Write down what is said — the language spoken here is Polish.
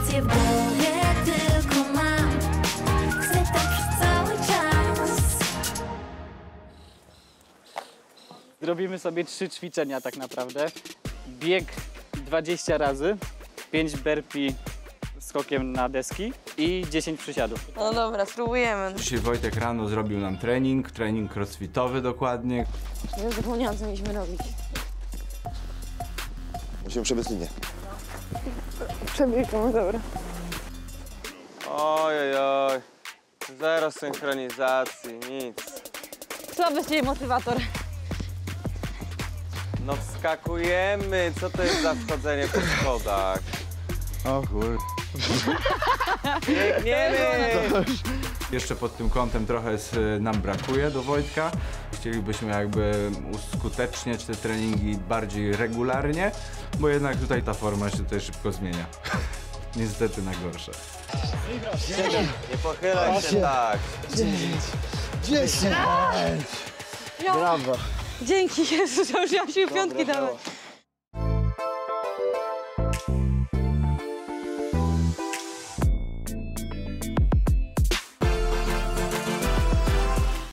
Emocje w głowie tylko mam. Chcę tak przez cały czas. Zrobimy sobie 3 ćwiczenia tak naprawdę. Bieg 20 razy, 5 burpee skokiem na deski i 10 przysiadów. No dobra, spróbujemy. Dzisiaj Wojtek rano zrobił nam trening crossfitowy dokładnie. Ja zapomniałam, co mieliśmy robić. Musimy przebiec linię. Przebiegam, dobra. Ojej, zero synchronizacji, nic. Słaby z ciebie motywator. No wskakujemy, co to jest za wchodzenie po schodach? O kur... Biegniemy! Jeszcze pod tym kątem trochę nam brakuje do Wojtka. Chcielibyśmy jakby uskuteczniać te treningi bardziej regularnie, bo jednak tutaj ta forma się tutaj szybko zmienia. Niestety na gorsze. Nie pochylaj się tak. 10! Brawo! Dzięki, Jezus, ja już miałam siły piątki dawać.